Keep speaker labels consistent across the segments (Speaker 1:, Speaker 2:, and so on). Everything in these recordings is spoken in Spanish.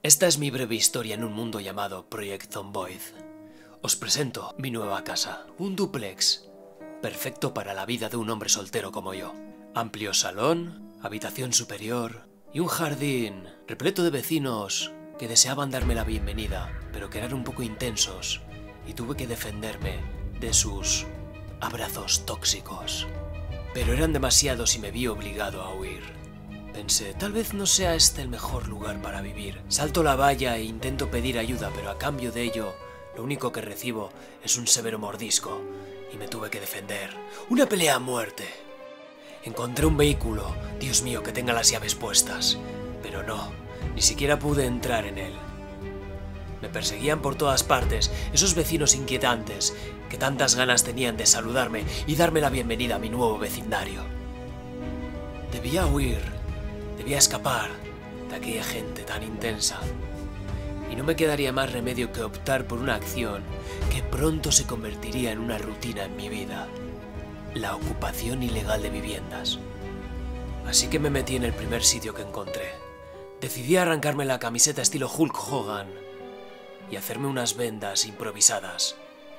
Speaker 1: Esta es mi breve historia en un mundo llamado Project Zomboid. Os presento mi nueva casa, un dúplex, perfecto para la vida de un hombre soltero como yo. Amplio salón, habitación superior y un jardín repleto de vecinos que deseaban darme la bienvenida, pero que eran un poco intensos y tuve que defenderme de sus abrazos tóxicos. Pero eran demasiados y me vi obligado a huir. Pensé, tal vez no sea este el mejor lugar para vivir. Salto la valla e intento pedir ayuda, pero a cambio de ello, lo único que recibo es un severo mordisco y me tuve que defender. Una pelea a muerte. Encontré un vehículo, Dios mío, que tenga las llaves puestas, pero no, ni siquiera pude entrar en él. Me perseguían por todas partes, esos vecinos inquietantes que tantas ganas tenían de saludarme y darme la bienvenida a mi nuevo vecindario. Debía huir, debía escapar de aquella gente tan intensa. Y no me quedaría más remedio que optar por una acción que pronto se convertiría en una rutina en mi vida: la ocupación ilegal de viviendas. Así que me metí en el primer sitio que encontré. Decidí arrancarme la camiseta estilo Hulk Hogan y hacerme unas vendas improvisadas.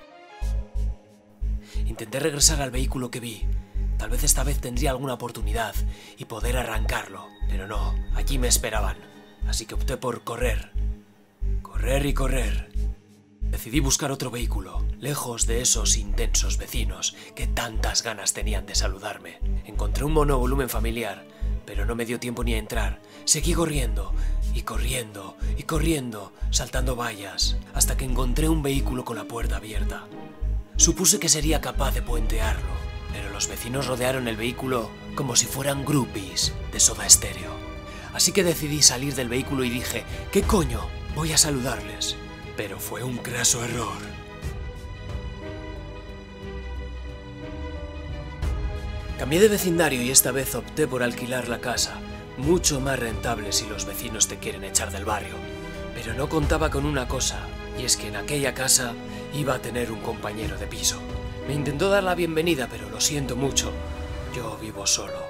Speaker 1: Intenté regresar al vehículo que vi. Tal vez esta vez tendría alguna oportunidad y poder arrancarlo, pero no, allí me esperaban. Así que opté por correr. Correr y correr. Decidí buscar otro vehículo, lejos de esos intensos vecinos que tantas ganas tenían de saludarme. Encontré un monovolumen familiar, pero no me dio tiempo ni a entrar. Seguí corriendo, y corriendo, y corriendo, saltando vallas, hasta que encontré un vehículo con la puerta abierta. Supuse que sería capaz de puentearlo, pero los vecinos rodearon el vehículo como si fueran groupies de Soda Stereo. Así que decidí salir del vehículo y dije, ¿qué coño? Voy a saludarles. Pero fue un craso error. Cambié de vecindario y esta vez opté por alquilar la casa, mucho más rentable si los vecinos te quieren echar del barrio. Pero no contaba con una cosa, y es que en aquella casa iba a tener un compañero de piso. Me intentó dar la bienvenida, pero lo siento mucho, yo vivo solo.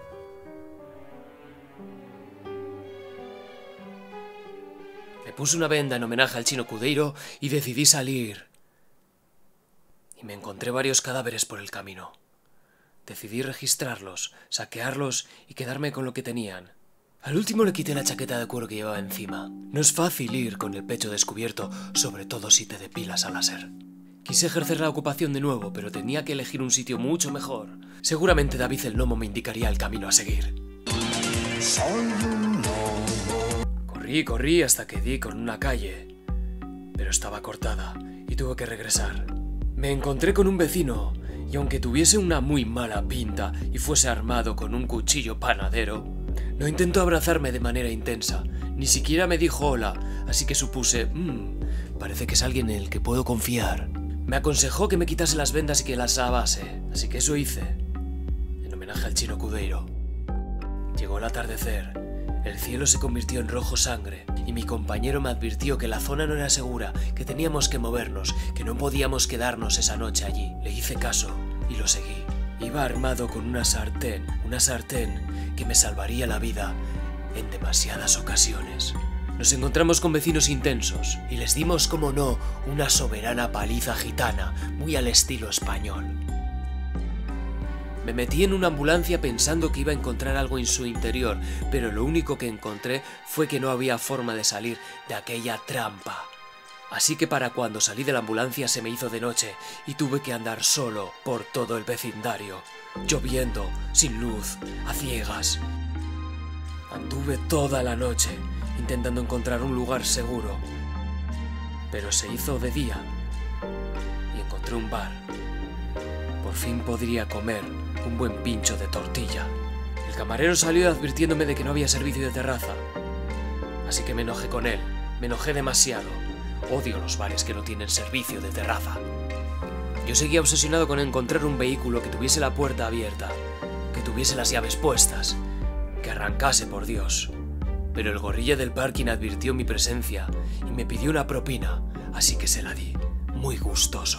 Speaker 1: Me puse una venda en homenaje al chino Cudeiro y decidí salir. Y me encontré varios cadáveres por el camino. Decidí registrarlos, saquearlos y quedarme con lo que tenían. Al último le quité la chaqueta de cuero que llevaba encima. No es fácil ir con el pecho descubierto, sobre todo si te depilas a láser. Quise ejercer la ocupación de nuevo, pero tenía que elegir un sitio mucho mejor. Seguramente David el Gnomo me indicaría el camino a seguir. Corrí hasta que di con una calle, pero estaba cortada y tuve que regresar. Me encontré con un vecino, y aunque tuviese una muy mala pinta y fuese armado con un cuchillo panadero, no intentó abrazarme de manera intensa, ni siquiera me dijo hola, así que supuse, parece que es alguien en el que puedo confiar. Me aconsejó que me quitase las vendas y que las lavase, así que eso hice, en homenaje al chino Cudeiro. Llegó el atardecer. El cielo se convirtió en rojo sangre y mi compañero me advirtió que la zona no era segura, que teníamos que movernos, que no podíamos quedarnos esa noche allí. Le hice caso y lo seguí. Iba armado con una sartén que me salvaría la vida en demasiadas ocasiones. Nos encontramos con vecinos intensos y les dimos, como no, una soberana paliza gitana, muy al estilo español. Me metí en una ambulancia pensando que iba a encontrar algo en su interior, pero lo único que encontré fue que no había forma de salir de aquella trampa. Así que para cuando salí de la ambulancia se me hizo de noche y tuve que andar solo por todo el vecindario, lloviendo, sin luz, a ciegas. Anduve toda la noche intentando encontrar un lugar seguro, pero se hizo de día y encontré un bar. Por fin podría comer un buen pincho de tortilla. El camarero salió advirtiéndome de que no había servicio de terraza. Así que me enojé con él. Me enojé demasiado. Odio los bares que no tienen servicio de terraza. Yo seguía obsesionado con encontrar un vehículo que tuviese la puerta abierta, que tuviese las llaves puestas, que arrancase, por Dios. Pero el gorrilla del parking advirtió mi presencia y me pidió una propina, así que se la di, muy gustoso.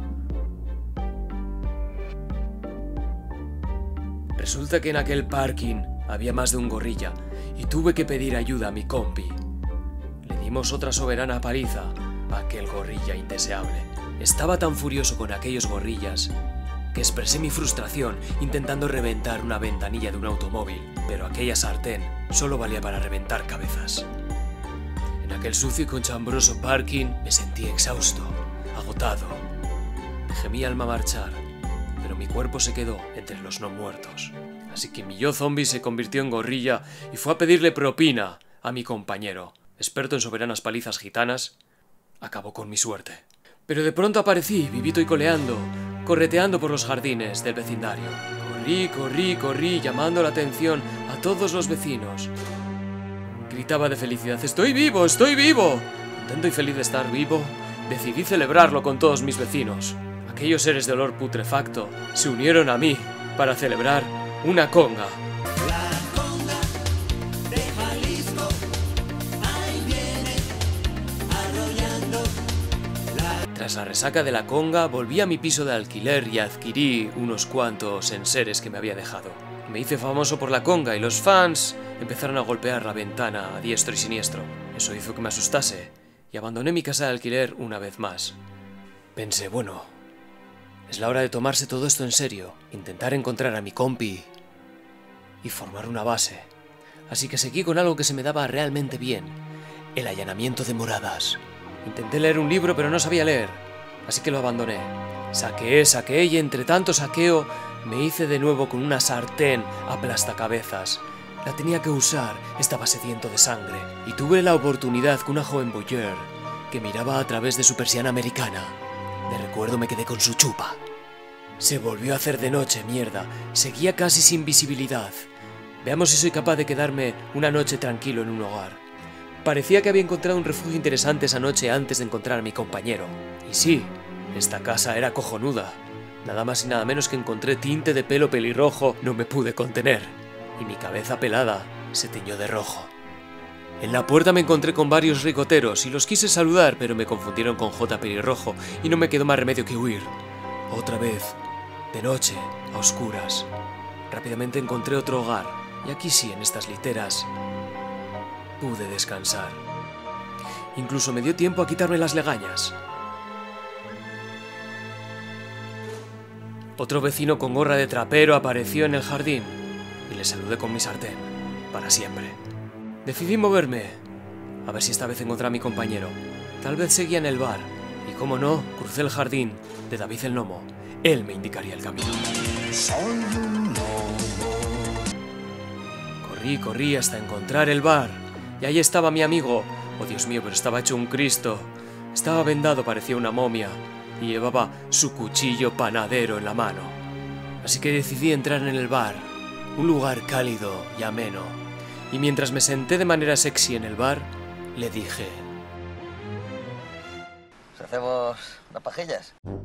Speaker 1: Resulta que en aquel parking había más de un gorrilla y tuve que pedir ayuda a mi compi. Le dimos otra soberana paliza a aquel gorrilla indeseable. Estaba tan furioso con aquellos gorrillas que expresé mi frustración intentando reventar una ventanilla de un automóvil, pero aquella sartén solo valía para reventar cabezas. En aquel sucio y conchambroso parking me sentí exhausto, agotado. Dejé mi alma marchar, pero mi cuerpo se quedó entre los no muertos. Así que mi yo zombie se convirtió en gorrilla y fue a pedirle propina a mi compañero, experto en soberanas palizas gitanas. Acabó con mi suerte. Pero de pronto aparecí, vivito y coleando, correteando por los jardines del vecindario. Corrí, llamando la atención a todos los vecinos. Gritaba de felicidad: ¡Estoy vivo! ¡Estoy vivo! Contento y feliz de estar vivo, decidí celebrarlo con todos mis vecinos. Aquellos seres de olor putrefacto se unieron a mí para celebrar una conga. Tras la resaca de la conga, volví a mi piso de alquiler y adquirí unos cuantos enseres que me había dejado. Me hice famoso por la conga y los fans empezaron a golpear la ventana a diestro y siniestro. Eso hizo que me asustase y abandoné mi casa de alquiler una vez más. Pensé, bueno, es la hora de tomarse todo esto en serio, intentar encontrar a mi compi y formar una base. Así que seguí con algo que se me daba realmente bien: el allanamiento de moradas. Intenté leer un libro, pero no sabía leer, así que lo abandoné. Saqueé y entre tanto saqueo me hice de nuevo con una sartén aplastacabezas. La tenía que usar, estaba sediento de sangre, y tuve la oportunidad con una joven voyeur que miraba a través de su persiana americana. De recuerdo me quedé con su chupa. Se volvió a hacer de noche, mierda, seguía casi sin visibilidad. Veamos si soy capaz de quedarme una noche tranquilo en un hogar. Parecía que había encontrado un refugio interesante esa noche antes de encontrar a mi compañero. Y sí, esta casa era cojonuda. Nada más y nada menos que encontré tinte de pelo pelirrojo, no me pude contener. Y mi cabeza pelada se teñó de rojo. En la puerta me encontré con varios ricoteros y los quise saludar, pero me confundieron con J. Pelirrojo y no me quedó más remedio que huir. Otra vez, de noche, a oscuras. Rápidamente encontré otro hogar, y aquí sí, en estas literas, pude descansar. Incluso me dio tiempo a quitarme las legañas. Otro vecino con gorra de trapero apareció en el jardín y le saludé con mi sartén, para siempre. Decidí moverme, a ver si esta vez encontré a mi compañero. Tal vez seguía en el bar, y como no, crucé el jardín de David el Gnomo. Él me indicaría el camino. Corrí hasta encontrar el bar, y ahí estaba mi amigo. Oh, Dios mío, pero estaba hecho un Cristo. Estaba vendado, parecía una momia, y llevaba su cuchillo panadero en la mano. Así que decidí entrar en el bar, un lugar cálido y ameno. Y mientras me senté de manera sexy en el bar, le dije:
Speaker 2: ¿Hacemos unas pajillas?